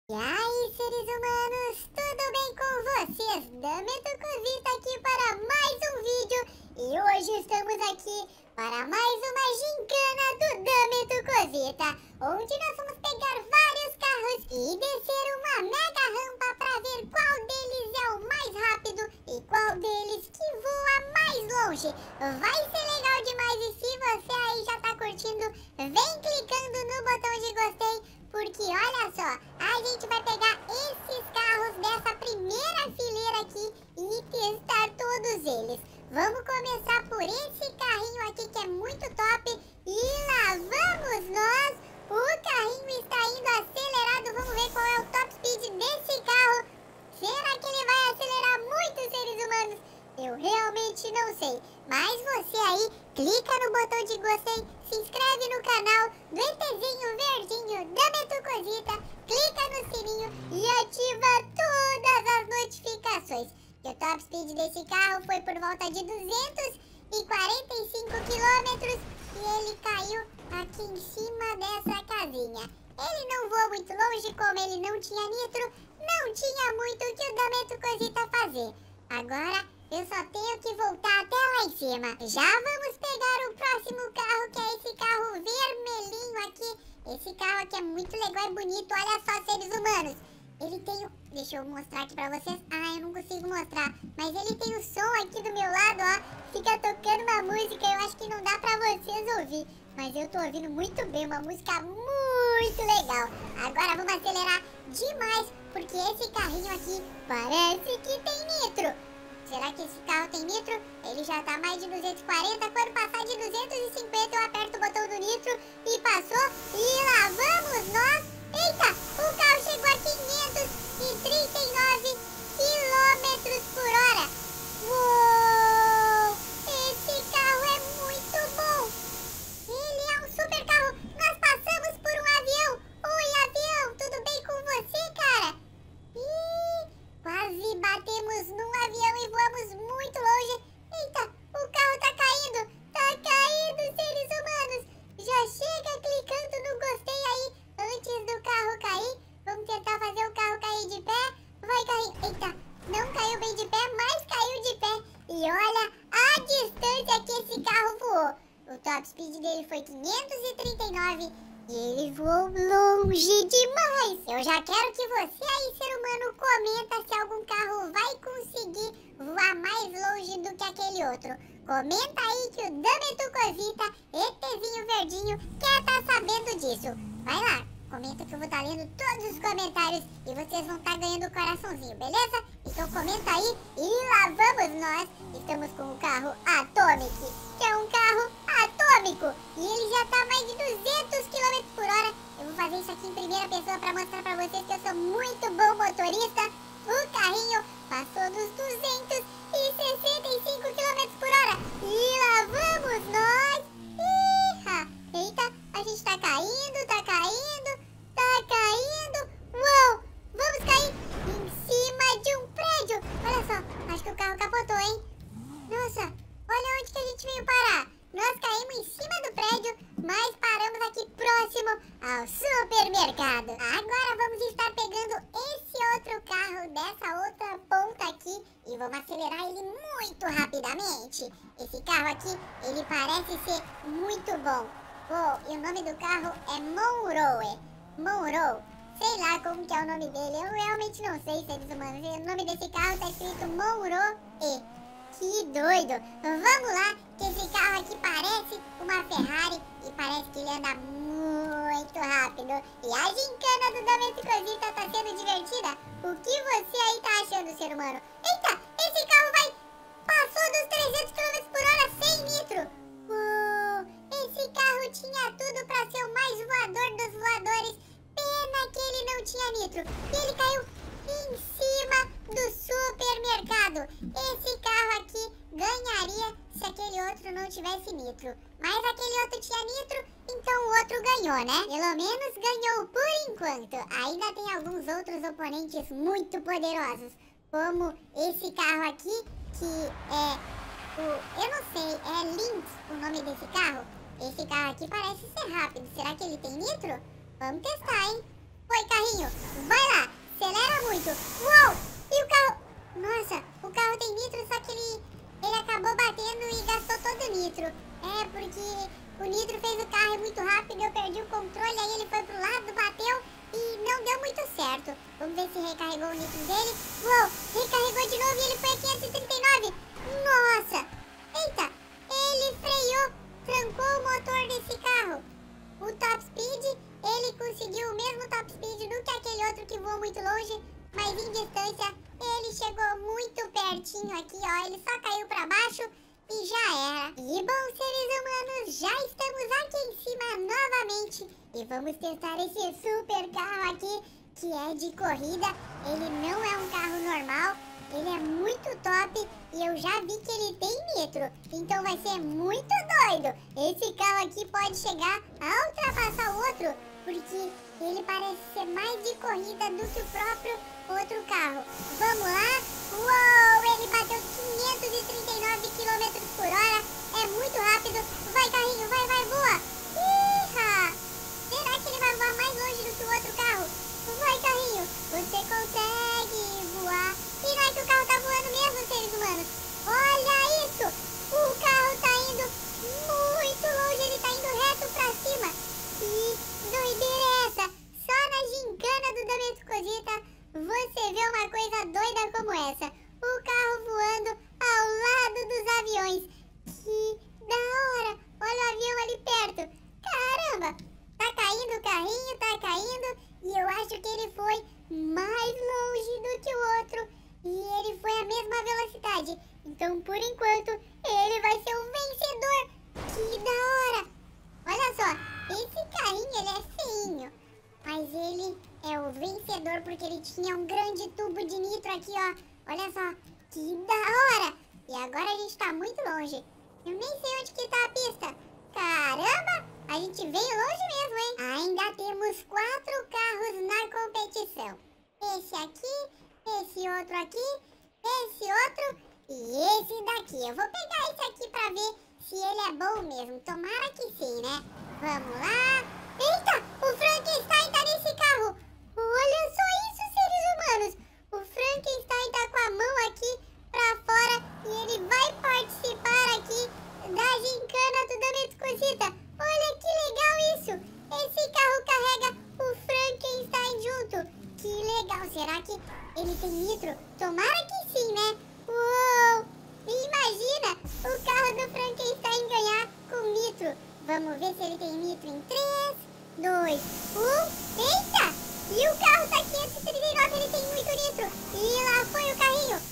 E aí, seres humanos, tudo bem com vocês? Dameto Cozita aqui para mais um vídeo e hoje estamos aqui para mais uma gincana do Dameto Cozita, onde nós vamos pegar vários carros e descer uma mega rampa para ver qual deles é o mais rápido e qual deles que voa mais longe. Vai ser legal demais e se você aí já tá curtindo, vem clicando no botão de gostei. Porque olha só, a gente vai pegar esses carros dessa primeira fileira aqui e testar todos eles. Vamos começar por esse carrinho aqui que é muito top. E lá vamos nós. O carrinho está indo acelerado. Vamos ver qual é o top speed desse carro. Será que ele vai acelerar muito, seres humanos? Eu realmente não sei. Mas você aí, clica no botão de gostei, se inscreve no canal do ETzinho verdinho Dameto Cozita, clica no sininho e ativa todas as notificações. Que o top speed desse carro foi por volta de 245 km e ele caiu aqui em cima dessa casinha. Ele não voou muito longe, como ele não tinha nitro, não tinha muito o que o Dameto Cozita fazer. Agora eu só tenho que voltar até lá em cima. Já vamos pegar o próximo carro, que é esse carro vermelhinho aqui. Esse carro aqui é muito legal e bonito. Olha só, seres humanos. Ele tem o... Deixa eu mostrar aqui pra vocês. Ah, eu não consigo mostrar. Mas ele tem o som aqui do meu lado, ó. Fica tocando uma música. Eu acho que não dá pra vocês ouvir. Mas eu tô ouvindo muito bem. Uma música muito legal. Agora vamos acelerar demais, porque esse carrinho aqui parece que tem nitro. Será que esse carro tem nitro? Ele já tá mais de 240. Quando passar de 250 eu aperto o botão do nitro e passou. E lá vamos nós. Eita, o carro chegou a 539 km por hora. Uou, esse carro é muito bom. Ele é um super carro. Nós passamos por um avião. Oi, avião, tudo bem com você, cara? Quase batemos num avião e voamos muito longe. Eita, o carro tá caindo. Tá caindo, seres humanos. Já chega clicando no gostei aí antes do carro cair. Vamos tentar fazer o carro cair de pé. Vai cair. Eita, não caiu bem de pé, mas caiu de pé. E olha a distância que esse carro voou. O top speed dele foi 539 e ele voou longe demais. Eu já quero que você aí, ser humano, comenta se algum carro vai conseguir voar mais longe do que aquele outro. Comenta aí que o Dameto Cozita, ETzinho verdinho, quer tá sabendo disso. Vai lá, comenta que eu vou estar lendo todos os comentários e vocês vão estar ganhando o coraçãozinho, beleza? Então comenta aí e lá vamos nós. Estamos com o carro Atomic, que é um carro atômico e ele já tá mais de 200 km por hora. Eu vou fazer isso aqui em primeira pessoa para mostrar para vocês que eu sou muito bom motorista. O carrinho passou dos 265 km por hora e lá vamos nós. Eita, a gente tá caindo, tá caindo, tá caindo. Uou, vamos cair em cima de um prédio. Olha só, acho que o carro capotou, hein? Nossa, olha onde que a gente veio parar. Nós caímos em cima do prédio, mas paramos aqui próximo ao supermercado. Agora vamos estar pegando esse outro carro dessa outra ponta aqui e vamos acelerar ele muito rapidamente. Esse carro aqui, ele parece ser muito bom. Oh, e o nome do carro é Monroe. Monroe. Sei lá como que é o nome dele. Eu realmente não sei, seres humanos. O nome desse carro tá escrito Monroe. Que doido. Vamos lá, que esse carro aqui parece uma Ferrari e parece que ele anda muito rápido. E a gincana do Dameto Cozita tá sendo divertida. O que você aí tá achando, ser humano? Eita, esse carro vai... Passou dos 300 km por hora sem nitro. Esse carro tinha tudo pra ser o mais voador dos voadores. Pena que ele não tinha nitro. E ele caiu em cima do supermercado. Esse carro aqui ganharia se aquele outro não tivesse nitro. Mas aquele outro tinha nitro, então o outro ganhou, né? Pelo menos ganhou por enquanto. Ainda tem alguns outros oponentes muito poderosos, como esse carro aqui, que é o... Eu não sei, é Lynx o nome desse carro. Esse carro aqui parece ser rápido. Será que ele tem nitro? Vamos testar, hein? Oi, carrinho, vai lá. carro é muito rápido, eu perdi o controle, aí ele foi pro lado, bateu e não deu muito certo. Vamos ver se recarregou o nitro dele. Uou, recarregou de novo e ele foi a 539. Nossa! Eita, ele freou, trancou o motor desse carro. O top speed, ele conseguiu o mesmo top speed do que aquele outro que voou muito longe, mas em distância ele chegou muito pertinho aqui, ó. Ele só caiu pra baixo e já era. E bom, seres humanos, já estamos aqui em cima novamente e vamos testar esse super carro aqui, que é de corrida. Ele não é um carro normal, ele é muito top e eu já vi que ele tem nitro, então vai ser muito doido. Esse carro aqui pode chegar a ultrapassar o outro, porque ele parece ser mais de corrida do que o próprio outro carro. Vamos lá. Uou, ele bateu 539 km por hora. É muito rápido. Vai, carrinho, vai, vai, voa. Iha! Será que ele vai voar mais longe do que o outro carro? Vai, carrinho, você consegue voar. E não é que o carro tá voando mesmo, seres humanos. Olha isso. O carro tá indo muito longe. Ele tá indo reto pra cima. Que doideira é essa? Só na gincana do Dame Cosita você vê uma coisa doida como essa. O carro voando ao lado dos aviões. Que da hora. Olha o avião ali perto. Caramba. Tá caindo o carrinho, tá caindo. E eu acho que ele foi mais longe do que o outro. E ele foi a mesma velocidade. Então, por enquanto, ele vai ser o vencedor. Que da hora. Olha só, esse carrinho, ele é feinho. Mas ele é o vencedor porque ele tinha um grande tubo de nitro aqui, ó. Olha só, que da hora. E agora a gente tá muito longe. Eu nem sei onde que tá a pista. Caramba, a gente veio longe mesmo, hein? Ainda temos 4 carros na competição. Esse aqui, esse outro aqui, esse outro e esse daqui. Eu vou pegar esse aqui pra ver se ele é bom mesmo. Tomara que sim, né? Vamos lá. Eita, o Frankenstein tá nesse carro. Olha só isso, seres humanos. O Frankenstein tá com a mão aqui pra fora e ele vai participar aqui da gincana do Dame Cosita. Olha que legal isso. Esse carro carrega o Frankenstein junto. Que legal. Será que ele tem nitro? Tomara que sim, né? Uou! Imagina o carro do Frankenstein ganhar com nitro. Vamos ver se ele tem nitro em 3, 2, 1. Eita! E o carro tá 539, ele tem muito nitro. E lá foi o carrinho.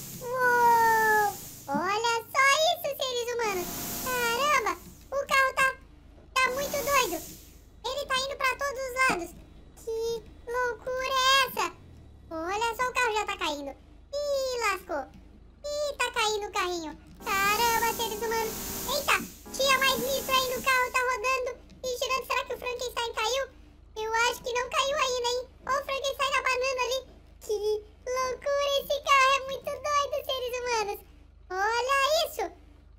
Uou! Olha só isso, seres humanos. Caramba! O carro tá muito doido. Ele tá indo pra todos os lados. Que loucura é essa? Olha só, o carro já tá caindo. Ih, lascou. Ih, tá caindo o carrinho. Caramba, seres humanos. Eita! Tinha mais nitro aí no carro, tá rodando e girando. Será que o Frankenstein caiu? Eu acho que não caiu ainda, hein? Olha o Frankenstein abanando ali. Que loucura, esse carro é muito doido, seres humanos. Olha isso.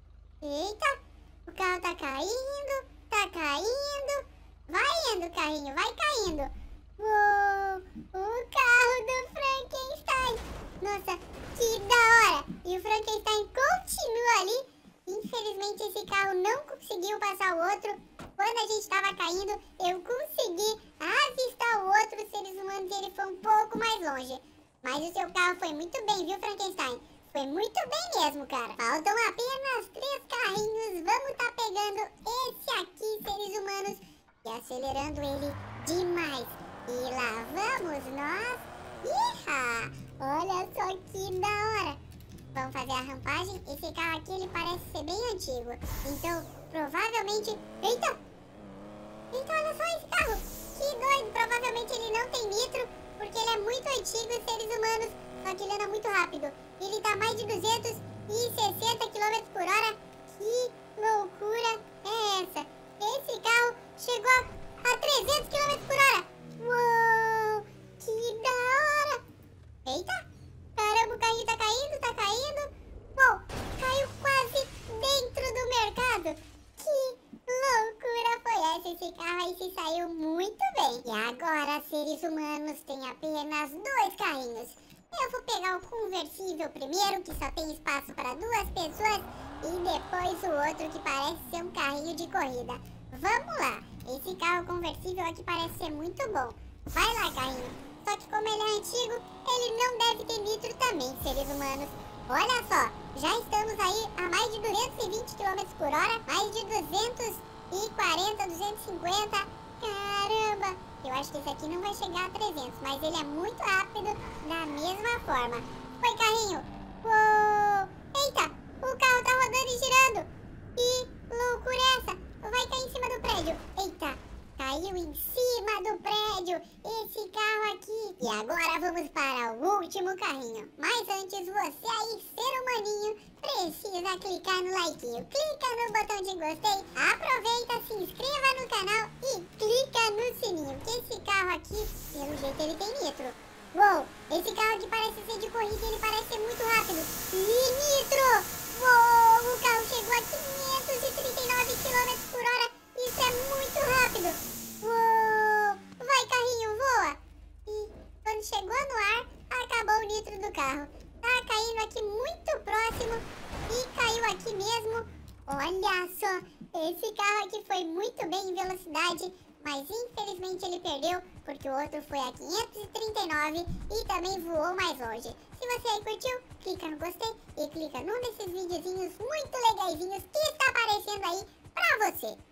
Eita, o carro tá caindo, tá caindo. Vai indo, carrinho, vai caindo. Uou, o carro do Frankenstein. Nossa, que da hora. E o Frankenstein continua ali. Infelizmente esse carro não conseguiu passar o outro. Quando a gente estava caindo, eu consegui avistar o outro, seres humanos, e ele foi um pouco mais longe. Mas o seu carro foi muito bem, viu, Frankenstein? Foi muito bem mesmo, cara. Faltam apenas 3 carrinhos. Vamos tá pegando esse aqui, seres humanos, e acelerando ele demais. E lá vamos nós. Iha! Olha só que da hora. Vamos fazer a rampagem. Esse carro aqui, ele parece ser bem antigo. Então, provavelmente... Eita! Eita, olha só esse carro. Que doido. Provavelmente ele não tem nitro, porque ele é muito antigo, seres humanos. Só que ele anda muito rápido. Ele tá a mais de 260 km por hora. Que loucura é essa? Esse carro chegou a 300 km por hora. Uou! Que da hora! Eita! Caramba, o carrinho tá caindo, tá caindo. Bom, caiu quase dentro do mercado. Que loucura foi essa? Esse carro aí se saiu muito bem. E agora, seres humanos, tem apenas 2 carrinhos. Eu vou pegar o conversível primeiro, que só tem espaço para 2 pessoas. E depois o outro, que parece ser um carrinho de corrida. Vamos lá. Esse carro conversível aqui parece ser muito bom. Vai lá, carrinho. Só que como ele é antigo, ele não deve ter nitro também, seres humanos. Olha só, já estamos aí a mais de 220 km por hora, mais de 240, 250. Caramba! Eu acho que esse aqui não vai chegar a 300, mas ele é muito rápido da mesma forma. Foi, carrinho! Uou! Eita! O carro tá rodando e girando! Que loucura é essa? Vai cair em cima do prédio. Eita! Caiu em cima do prédio esse carro aqui. E agora vamos para o último carrinho. Mas antes, você aí, ser humaninho, precisa clicar no likeinho. Clica no botão de gostei, aproveita, se inscreva no canal e clica no sininho. Que esse carro aqui, pelo jeito, ele tem nitro. Uou, esse carro aqui parece ser de corrida, ele parece ser muito rápido. E nitro! Uou, o carro chegou a 539 km por hora. Isso é muito rápido. Uou, vai, carrinho, voa. E quando chegou no ar, acabou o nitro do carro. Tá caindo aqui muito próximo e caiu aqui mesmo. Olha só, esse carro aqui foi muito bem em velocidade, mas infelizmente ele perdeu, porque o outro foi a 539 e também voou mais longe. Se você aí curtiu, clica no gostei e clica num desses videozinhos muito legaisinhos que está aparecendo aí pra você.